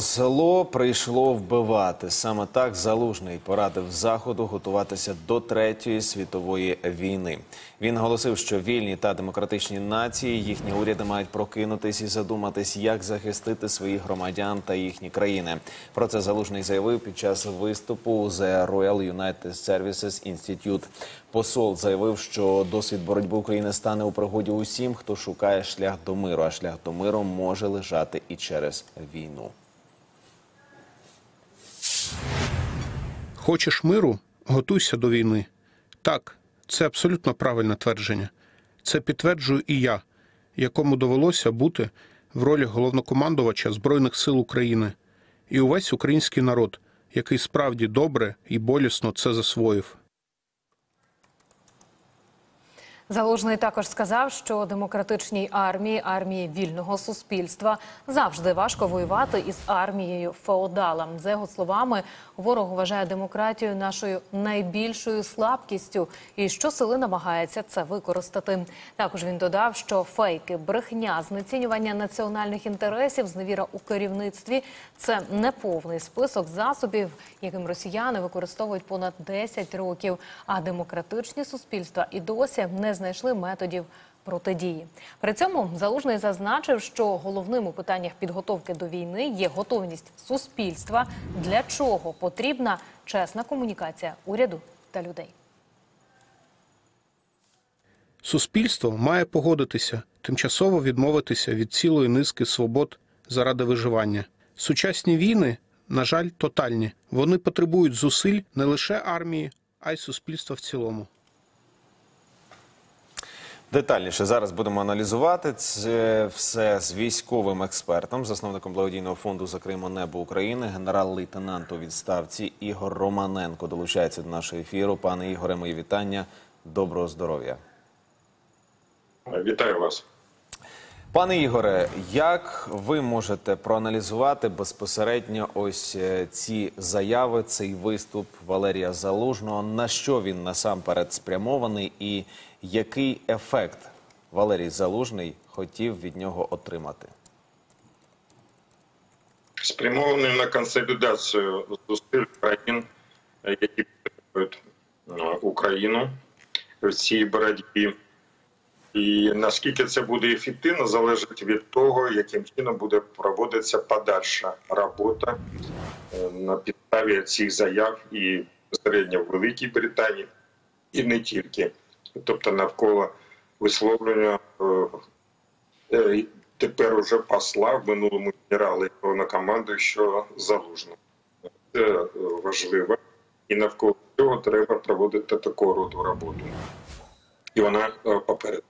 Зло прийшло вбивати. Саме так Залужний порадив Заходу готуватися до Третьої світової війни. Він оголосив, що вільні та демократичні нації, їхні уряди мають прокинутись і задуматись, як захистити своїх громадян та їхні країни. Про це Залужний заявив під час виступу у The Royal United Services Institute. Посол заявив, що досвід боротьби України стане у пригоді усім, хто шукає шлях до миру, а шлях до миру може лежати і через війну. Хочеш миру – готуйся до війни. Так, це абсолютно правильне твердження. Це підтверджую і я, якому довелося бути в ролі головнокомандувача Збройних сил України. І увесь український народ, який справді добре і болісно це засвоїв. Залужний також сказав, що демократичній армії вільного суспільства, завжди важко воювати із армією феодала. За його словами, ворог вважає демократію нашою найбільшою слабкістю і щосили намагається це використати. Також він додав, що фейки, брехня, знецінювання національних інтересів, зневіра у керівництві – це неповний список засобів, яким росіяни використовують понад 10 років, а демократичні суспільства і досі не знайшли методів протидії. При цьому Залужний зазначив, що головним у питаннях підготовки до війни є готовність суспільства, для чого потрібна чесна комунікація уряду та людей. Суспільство має погодитися, тимчасово відмовитися від цілої низки свобод заради виживання. Сучасні війни, на жаль, тотальні. Вони потребують зусиль не лише армії, а й суспільства в цілому. Детальніше зараз будемо аналізувати це все з військовим експертом, засновником благодійного фонду «Закриємо небо України», генерал-лейтенант у відставці Ігор Романенко долучається до нашого ефіру. Пане Ігоре, мої вітання. Доброго здоров'я. Вітаю вас. Пане Ігоре, як ви можете проаналізувати безпосередньо ось ці заяви, цей виступ Валерія Залужного? На що він насамперед спрямований і який ефект Валерій Залужний хотів від нього отримати? Спрямований на консолідацію зусиль країн, які підтримують Україну в цій боротьбі. І наскільки це буде ефективно, залежить від того, яким чином буде проводитися подальша робота на підставі цих заяв і безпосередньо в Великій Британії, і не тільки. Тобто навколо висловлення тепер уже посла, в минулому генерала і головнокомандуючого Залужного. Це важливо. І навколо цього треба проводити такого роду роботу. І вона попереду.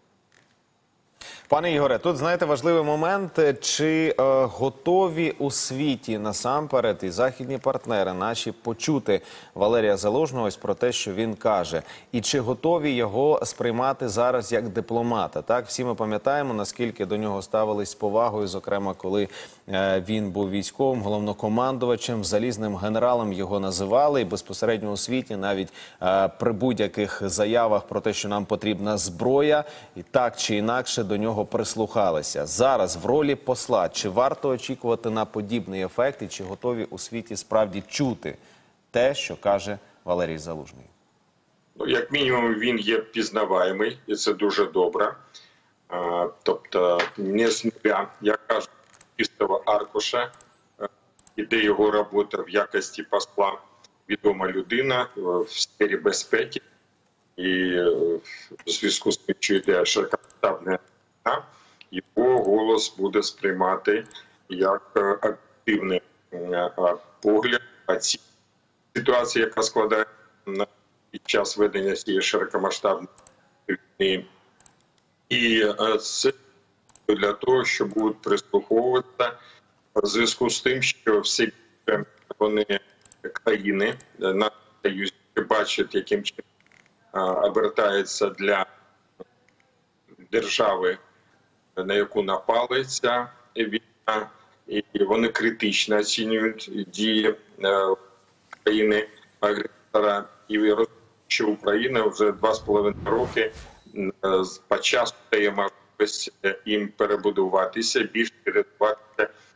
Пане Ігоре, тут, знаєте, важливий момент, чи готові у світі насамперед і західні партнери наші почути Валерія Залужного ось про те, що він каже, і чи готові його сприймати зараз як дипломата? Так, всі ми пам'ятаємо, наскільки до нього ставились з повагою, зокрема, коли він був військовим, головнокомандувачем, залізним генералом його називали, і безпосередньо у світі навіть при будь-яких заявах про те, що нам потрібна зброя, і так чи інакше до нього прислухалися. Зараз в ролі посла, чи варто очікувати на подібний ефект, і чи готові у світі справді чути те, що каже Валерій Залужний? Ну, як мінімум, він є пізнаваємий, і це дуже добре. Тобто, не з нуля, як кажуть, чистого аркуша, іде його робота в якості посла, відома людина в сфері безпеки, і в зв'язку з тим, що йде широкомасштабна війна, його голос буде сприймати як активний погляд на ці ситуації, яка складається під час ведення цієї широкомасштабної війни. І це для того, що будуть прислуховуватися в зв'язку з тим, що всі вони країни на Союзі бачать, яким чином обертається для держави, на яку напали ця війна, і вони критично оцінюють дії країни-агресора. І розуміють, що Україна вже 2,5 роки по часу дає можливість їм перебудуватися, більше підготуватися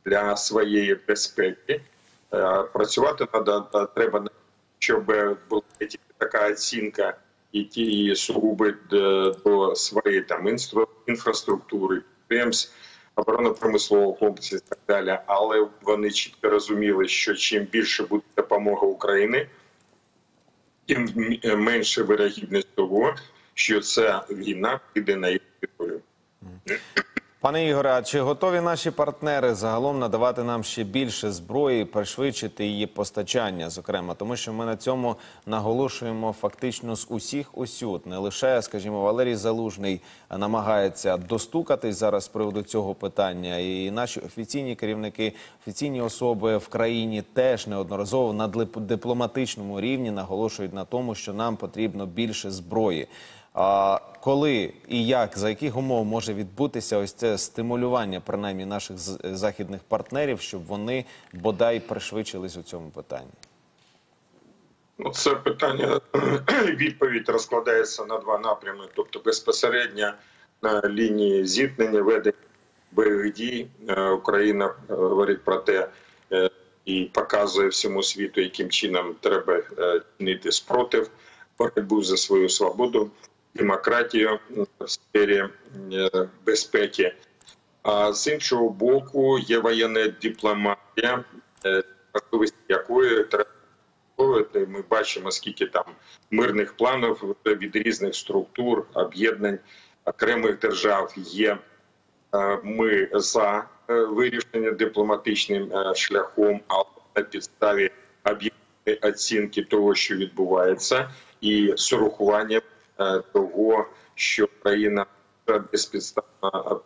для своєї безпеки. Працювати треба, щоб була така оцінка і сугубо до своєї там інфраструктури, підприємств, оборонно-промислового комплексу і так далі. Але вони чітко розуміли, що чим більше буде допомога Україні, тим менше вирогідність того, що ця війна піде на їх територію. Пане Ігоре, а чи готові наші партнери загалом надавати нам ще більше зброї, пришвидшити її постачання, зокрема? Тому що ми на цьому наголошуємо фактично з усіх усюд. Не лише, скажімо, Валерій Залужний намагається достукатись зараз з приводу цього питання, і наші офіційні керівники, офіційні особи в країні теж неодноразово на дипломатичному рівні наголошують на тому, що нам потрібно більше зброї. А коли і як, за яких умов може відбутися ось це стимулювання, принаймні, наших західних партнерів, щоб вони бодай пришвидшились у цьому питанні? Ну, це питання, відповідь розкладається на два напрями. Тобто безпосередньо на лінії зіткнення, ведення бойових дій. Україна говорить про те і показує всьому світу, яким чином треба чинити спротив, боротьбу за свою свободу, демократію в сфері безпеки. А з іншого боку, є воєнна дипломатія, можливість якої треба виконувати. Ми бачимо, скільки там мирних планів від різних структур, об'єднань, окремих держав є. Ми за вирішення дипломатичним шляхом, але на підставі об'єктивної оцінки того, що відбувається, і з урахуванням того, що країна безпідставно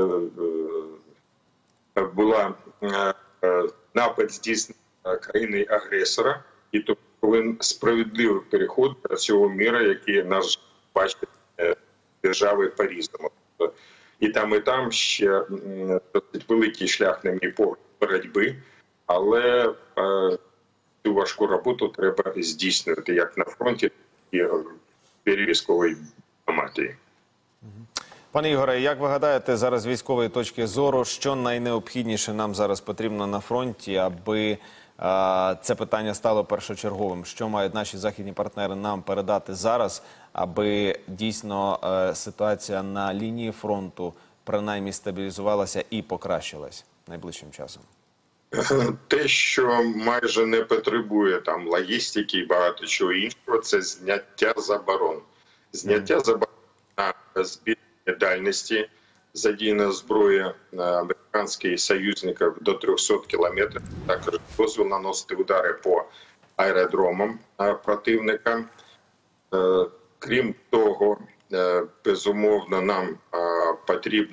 була напад здійснений країни-агресора, і то повинен справедливий переход до цього міра, який нас бачить держави по-різному. І там ще досить великий шлях, на мій погляд, боротьби, але цю важку роботу треба здійснювати як на фронті, так і в сфері військової дипломатії. Пане Ігоре, як ви гадаєте, зараз з військової точки зору, що найнеобхідніше нам зараз потрібно на фронті, аби це питання стало першочерговим? Що мають наші західні партнери нам передати зараз, аби дійсно ситуація на лінії фронту принаймні стабілізувалася і покращилась найближчим часом? Те, що майже не потребує там логістики і багато чого іншого, це зняття заборон. Зняття заборон на збільшення дальності, задіяна зброя американських союзників до 300 кілометрів, також дозвіл наносити удари по аеродромам противника. Крім того, безумовно, нам потрібна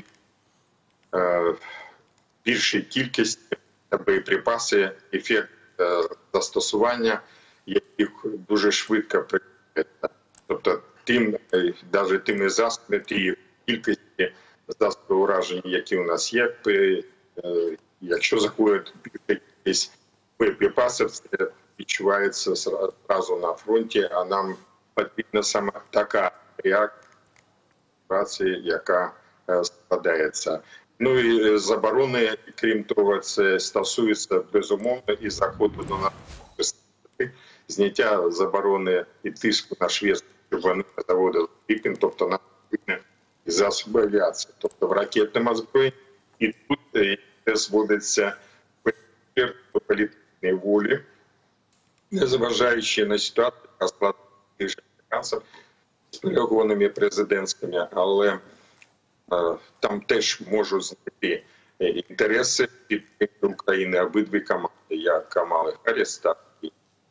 більша кількість боєприпасів, ефект застосування, яких дуже швидко приймається. Тобто навіть тими засобами, тієї кількості засобів ураження, які у нас є, якщо заходить більша кількість боєприпасів, це відчувається одразу на фронті, а нам потрібна саме така реакція, яка складається. Ну і заборони, крім того, це стосується безумовно і заходу до нас, зняття заборони і тиску на Швецію, щоб вони не заводили пікінг, тобто на засоби авіації, тобто в ракетному озброєнні. І тут зводиться до політичної волі, незважаючи на ситуацію, яка складається американців з переговорними президентськими, але там теж можуть знайти інтереси підтримки України обидві команди, як Камали Харріс, так і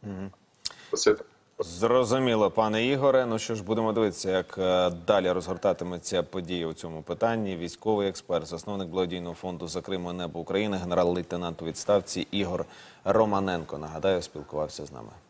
Зрозуміло, пане Ігоре. Ну що ж, будемо дивитися, як далі розгортатиметься події у цьому питанні. Військовий експерт, засновник благодійного фонду «За Крим і небо України», генерал-лейтенант у відставці Ігор Романенко, нагадаю, спілкувався з нами.